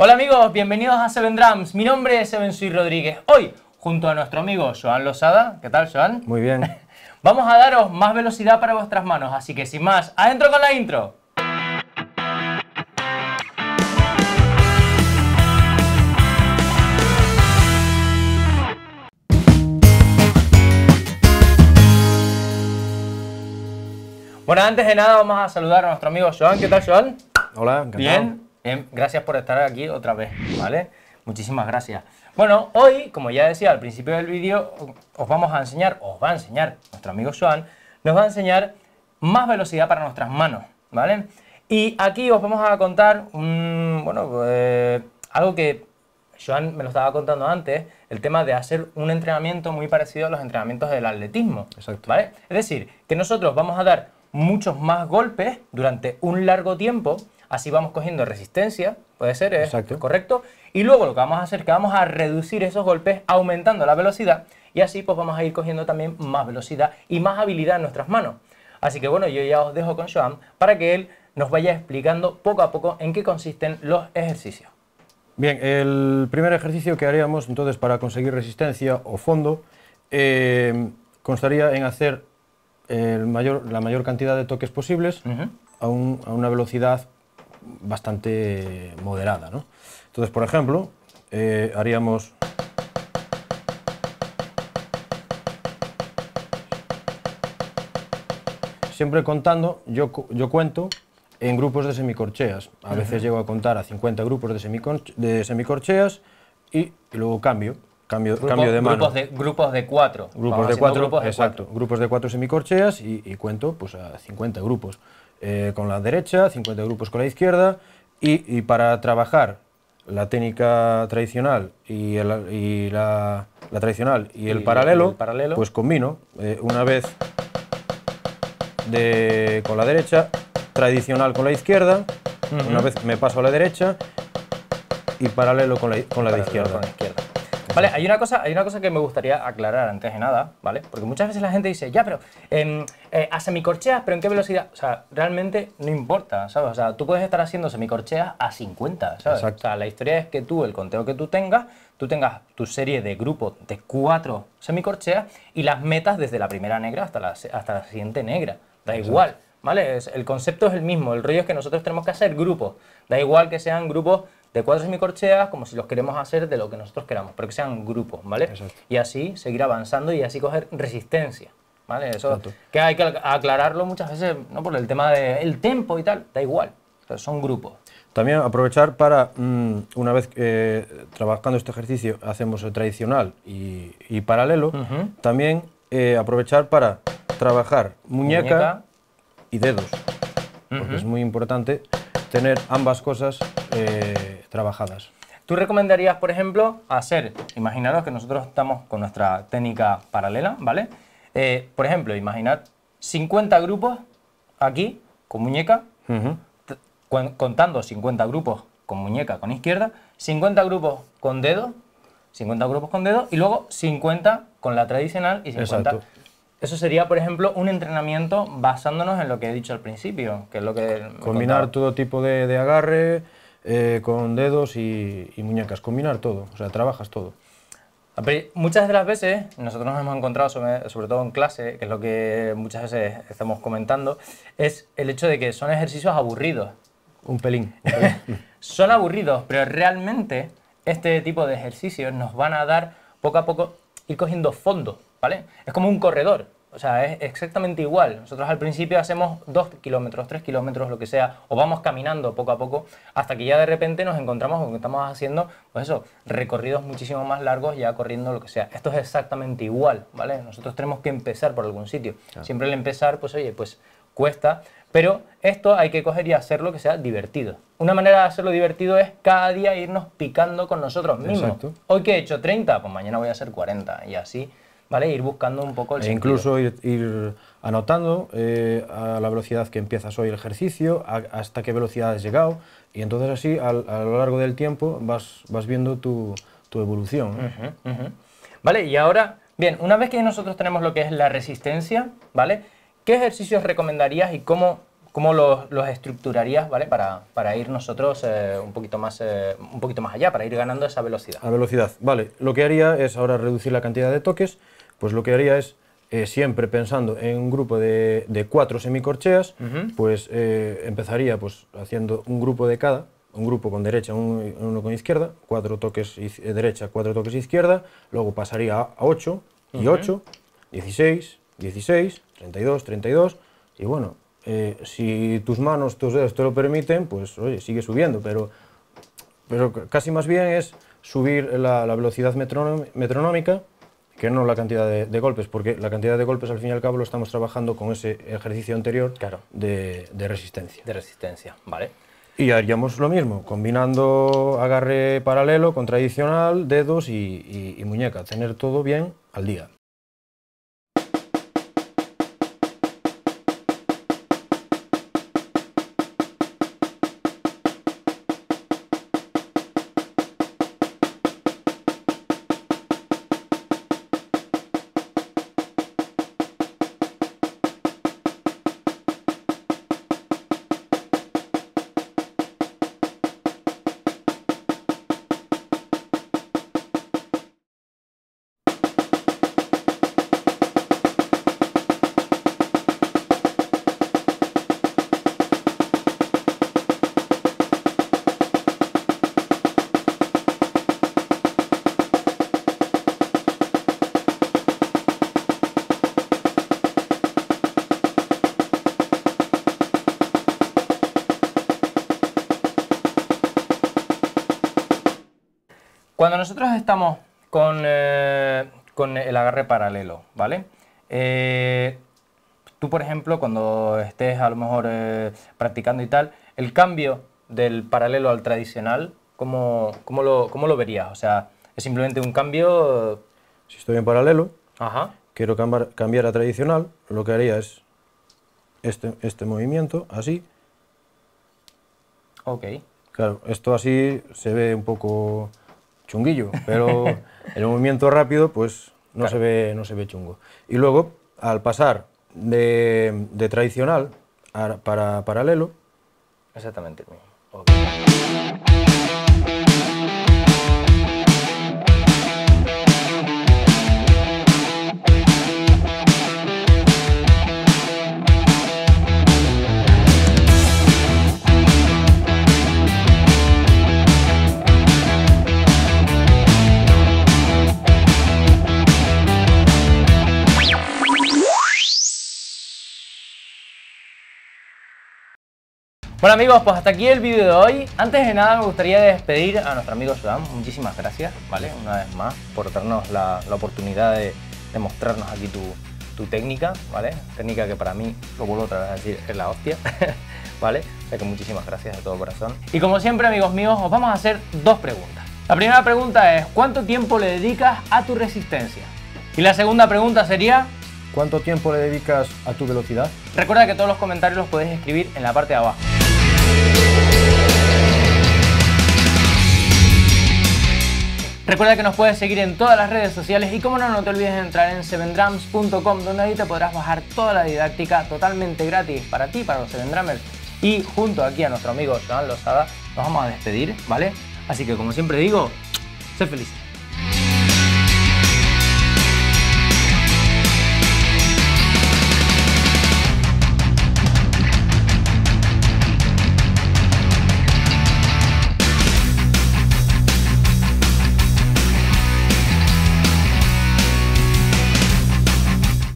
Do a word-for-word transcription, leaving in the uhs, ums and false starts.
Hola amigos, bienvenidos a Seven Drums. Mi nombre es Seven Sui Rodríguez. Hoy, junto a nuestro amigo Joan Losada, ¿qué tal, Joan? Muy bien. Vamos a daros más velocidad para vuestras manos, así que sin más, ¡adentro con la intro! Bueno, antes de nada vamos a saludar a nuestro amigo Joan. ¿Qué tal, Joan? Hola, encantado. Bien, bien, gracias por estar aquí otra vez, ¿vale? Muchísimas gracias. Bueno, hoy, como ya decía al principio del vídeo, os vamos a enseñar, os va a enseñar nuestro amigo Joan, nos va a enseñar más velocidad para nuestras manos, ¿vale? Y aquí os vamos a contar, un, bueno, eh, algo que Joan me lo estaba contando antes, el tema de hacer un entrenamiento muy parecido a los entrenamientos del atletismo. Exacto. ¿Vale? Es decir, que nosotros vamos a dar muchos más golpes durante un largo tiempo, así vamos cogiendo resistencia, puede ser, ¿es Exacto. correcto? Y luego lo que vamos a hacer es que vamos a reducir esos golpes aumentando la velocidad y así pues vamos a ir cogiendo también más velocidad y más habilidad en nuestras manos. Así que bueno, yo ya os dejo con Joan para que él nos vaya explicando poco a poco en qué consisten los ejercicios. Bien, el primer ejercicio que haríamos entonces para conseguir resistencia o fondo eh, constaría en hacer el mayor, la mayor cantidad de toques posibles uh-huh. a, un, a una velocidad bastante moderada, ¿no? Entonces, por ejemplo, eh, haríamos siempre contando, yo, yo cuento en grupos de semicorcheas. A veces uh-huh. llego a contar a cincuenta grupos de, semicon de semicorcheas y, y luego cambio, cambio, Grupo, cambio de mano. Grupos de, grupos de cuatro. Grupos de cuatro, grupos de exacto. cuatro. Grupos de cuatro semicorcheas y, y cuento pues a cincuenta grupos. Eh, con la derecha, cincuenta grupos con la izquierda y, y para trabajar la técnica tradicional y, el, y la, la tradicional y, y el, paralelo, el paralelo, pues combino eh, una vez de, con la derecha, tradicional con la izquierda, uh-huh. una vez me paso a la derecha y paralelo con la, con la de izquierda. Con la izquierda. Vale, hay una, cosa, hay una cosa que me gustaría aclarar antes de nada, ¿vale? Porque muchas veces la gente dice, ya, pero eh, eh, a semicorcheas, ¿pero en qué velocidad? O sea, realmente no importa, ¿sabes? O sea, tú puedes estar haciendo semicorcheas a cincuenta, ¿sabes? Exacto. O sea, la historia es que tú, el conteo que tú tengas, tú tengas tu serie de grupos de cuatro semicorcheas y las metas desde la primera negra hasta la, hasta la siguiente negra. Da Exacto. igual, ¿vale? Es, el concepto es el mismo, el rollo es que nosotros tenemos que hacer grupos. Da igual que sean grupos de cuatro semicorcheas, como si los queremos hacer de lo que nosotros queramos, pero que sean grupos, ¿vale? Exacto. Y así seguir avanzando y así coger resistencia, ¿vale? Eso Exacto. que hay que aclararlo muchas veces, ¿no? Por el tema del tempo y tal, da igual, o sea, son grupos. También aprovechar para, mmm, una vez que eh, trabajando este ejercicio hacemos el tradicional y, y paralelo, uh-huh. también eh, aprovechar para trabajar muñeca, muñeca. y dedos, uh-huh. porque es muy importante tener ambas cosas eh, trabajadas. ¿Tú recomendarías, por ejemplo, hacer, imaginaros que nosotros estamos con nuestra técnica paralela, ¿vale? Eh, por ejemplo, imaginad cincuenta grupos aquí con muñeca, uh-huh. contando cincuenta grupos con muñeca con izquierda, cincuenta grupos con dedo, cincuenta grupos con dedo y luego cincuenta con la tradicional y cincuenta. Exacto. Eso sería, por ejemplo, un entrenamiento basándonos en lo que he dicho al principio, que es lo que... Combinar todo tipo de, de agarre eh, con dedos y, y muñecas, combinar todo, o sea, trabajas todo. Muchas de las veces, nosotros nos hemos encontrado, sobre, sobre todo en clase, que es lo que muchas veces estamos comentando, es el hecho de que son ejercicios aburridos. Un pelín. Un pelín. Son aburridos, pero realmente este tipo de ejercicios nos van a dar poco a poco ir cogiendo fondo, ¿vale? Es como un corredor, o sea, es exactamente igual. Nosotros al principio hacemos dos kilómetros, tres kilómetros, lo que sea, o vamos caminando poco a poco, hasta que ya de repente nos encontramos con que estamos haciendo, pues eso, recorridos muchísimo más largos, ya corriendo lo que sea. Esto es exactamente igual, ¿vale? Nosotros tenemos que empezar por algún sitio. Claro. Siempre el empezar, pues oye, pues cuesta, pero esto hay que coger y hacerlo que sea divertido. Una manera de hacerlo divertido es cada día irnos picando con nosotros mismos. Exacto. Hoy que he hecho treinta, pues mañana voy a hacer cuarenta, y así, ¿vale? Ir buscando un poco el e sentido. Incluso ir, ir anotando eh, a la velocidad que empiezas hoy el ejercicio, a, hasta qué velocidad has llegado, y entonces así a, a lo largo del tiempo vas, vas viendo tu, tu evolución, ¿eh? Uh-huh, uh-huh. Vale, y ahora, bien, una vez que nosotros tenemos lo que es la resistencia, ¿vale? ¿Qué ejercicios recomendarías y cómo, cómo los, los estructurarías, ¿vale? Para, para ir nosotros eh, un, poquito más, eh, un poquito más allá, para ir ganando esa velocidad. A velocidad, vale. Lo que haría es ahora reducir la cantidad de toques, pues lo que haría es, eh, siempre pensando en un grupo de, de cuatro semicorcheas, uh-huh. pues eh, empezaría pues, haciendo un grupo de cada, un grupo con derecha, un, uno con izquierda, cuatro toques eh, derecha, cuatro toques izquierda, luego pasaría a ocho y uh-huh. ocho, dieciséis, dieciséis, treinta y dos, treinta y dos, y bueno, eh, si tus manos, tus dedos te lo permiten, pues oye, sigue subiendo, pero, pero casi más bien es subir la, la velocidad metronómica, que no la cantidad de, de golpes, porque la cantidad de golpes al fin y al cabo lo estamos trabajando con ese ejercicio anterior claro. de, de resistencia. De resistencia, vale. Y haríamos lo mismo, combinando agarre paralelo con tradicional, dedos y, y, y muñeca, tener todo bien al día. Cuando nosotros estamos con, eh, con el agarre paralelo, ¿vale? Eh, tú, por ejemplo, cuando estés a lo mejor eh, practicando y tal, el cambio del paralelo al tradicional, ¿cómo, cómo, lo, cómo lo verías? O sea, ¿es simplemente un cambio? Si estoy en paralelo, Ajá. quiero cambiar, cambiar a tradicional, lo que haría es este, este movimiento, así. Ok. Claro, esto así se ve un poco chunguillo, pero el movimiento rápido pues no, claro. se ve, no se ve chungo. Y luego, al pasar de, de tradicional a, para paralelo... Exactamente el mismo. Okay. Bueno amigos, pues hasta aquí el vídeo de hoy. Antes de nada me gustaría despedir a nuestro amigo Joan. Muchísimas gracias, ¿vale? Una vez más por darnos la, la oportunidad de, de mostrarnos aquí tu, tu técnica, ¿vale? Técnica que para mí, lo vuelvo otra vez a decir, es la hostia, ¿vale? O sea que muchísimas gracias de todo corazón. Y como siempre amigos míos, os vamos a hacer dos preguntas. La primera pregunta es, ¿cuánto tiempo le dedicas a tu resistencia? Y la segunda pregunta sería... ¿cuánto tiempo le dedicas a tu velocidad? Recuerda que todos los comentarios los podéis escribir en la parte de abajo. Recuerda que nos puedes seguir en todas las redes sociales y como no, no te olvides de entrar en seven drums punto com, donde ahí te podrás bajar toda la didáctica totalmente gratis para ti, para los seven drummers. Y junto aquí a nuestro amigo Joan Losada nos vamos a despedir, ¿vale? Así que como siempre digo, sé feliz.